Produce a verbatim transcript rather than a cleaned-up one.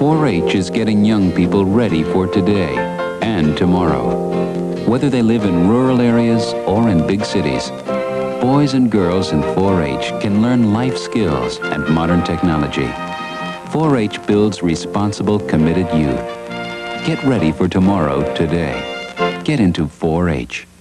four H is getting young people ready for today and tomorrow. Whether they live in rural areas or in big cities, boys and girls in four H can learn life skills and modern technology. four H builds responsible, committed youth. Get ready for tomorrow today. Get into four H.